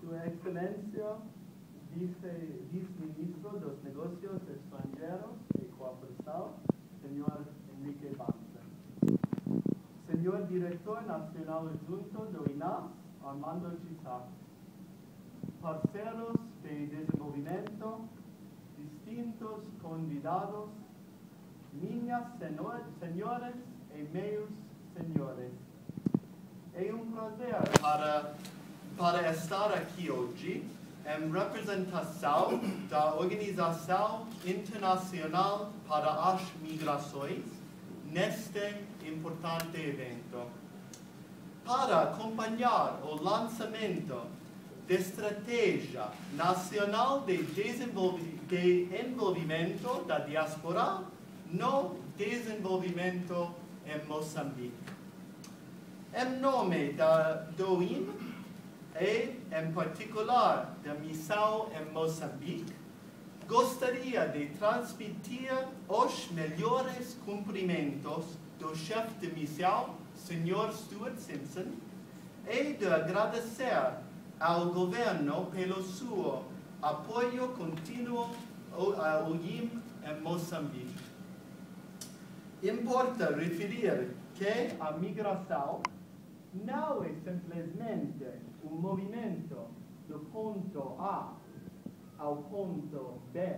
Su Excelencia, Vice-Ministro de los Negocios Extranjeros y Cooperación, señor Enrique Banza. Señor Director Nacional Adjunto de INAS, Armando Chisac. Parceros de desenvolvimiento, distintos convidados, niñas, senhores e meus senhores. É prazer para estar aqui hoje em representação da Organização Internacional para as Migrações neste importante evento. Para acompanhar o lançamento da Estratégia Nacional de Desenvolvimento da Diaspora no Desenvolvimento em Moçambique. Em nome do IOM e, em particular, da missão em Moçambique, gostaria de transmitir os melhores cumprimentos do chefe de missão, Sr. Stuart Simpson, e de agradecer ao governo pelo seu apoio contínuo ao IOM em Moçambique. Importa referir que a migração não é simplesmente um movimento do ponto A ao ponto B,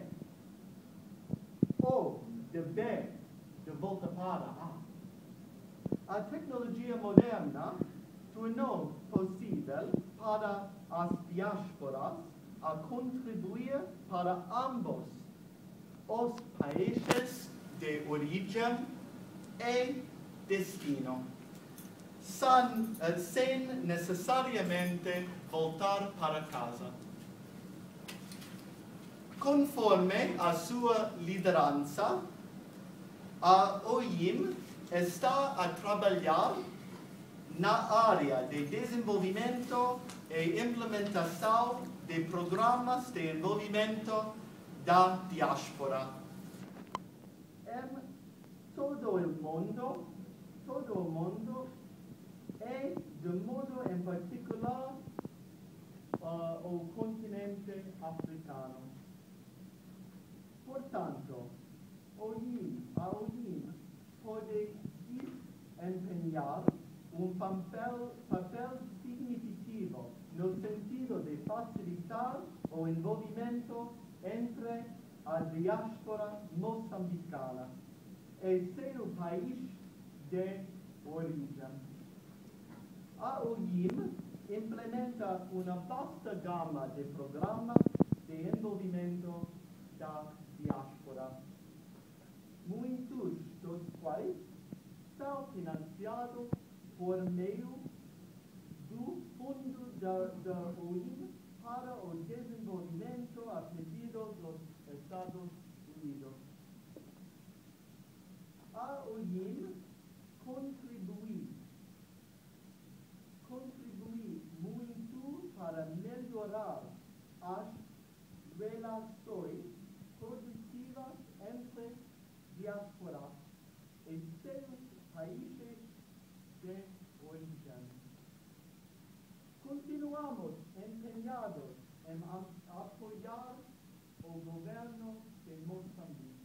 ou de B de volta para A. A tecnologia moderna tornou possível para as diásporas a contribuir para ambos os países de origem e destino, sem necessariamente voltar para casa. Conforme a sua liderança, a IOM está a trabalhar na área de desenvolvimento e implementação de programas de envolvimento da diáspora. Em todo o mundo e, de modo em particular, o continente africano. Portanto, a IOM pode desempenhar um papel significativo no sentido de facilitar o envolvimento entre a diáspora moçambicana e seu país de origem. A IOM implementa uma vasta gama de programas de envolvimento da diáspora, muitos dos quais são financiados por meio do Fundo da IOM para o Desenvolvimento a pedido dos Estados Unidos. A IOM contribui muito para melhorar as relações produtivas entre diásporas e seus países de origem. Continuamos empenhados em apoiar o governo de Moçambique.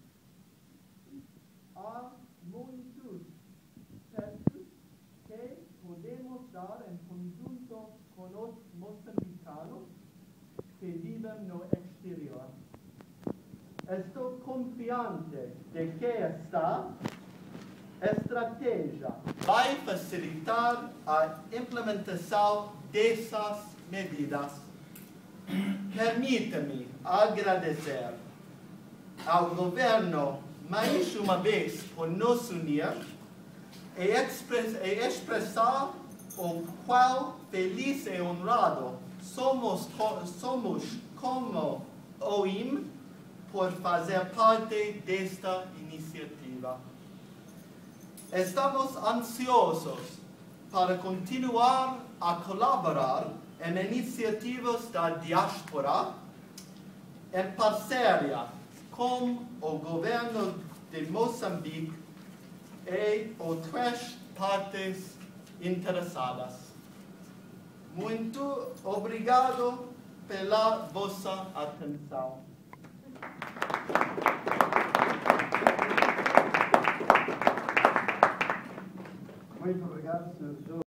Há muitos passos que podemos dar em conjunto com os moçambicanos que vivem no exterior. Estou confiante de que esta estratégia vai facilitar a implementação dessas medidas. Permita-me agradecer ao governo mais uma vez por nos unir e expressar o quão feliz e honrado somos como IOM por fazer parte desta iniciativa. Estamos ansiosos para continuar a colaborar em iniciativas da diáspora em parceria com o governo de Moçambique e outras partes interessadas. Muito obrigado pela vossa atenção. Muito obrigado, Sr.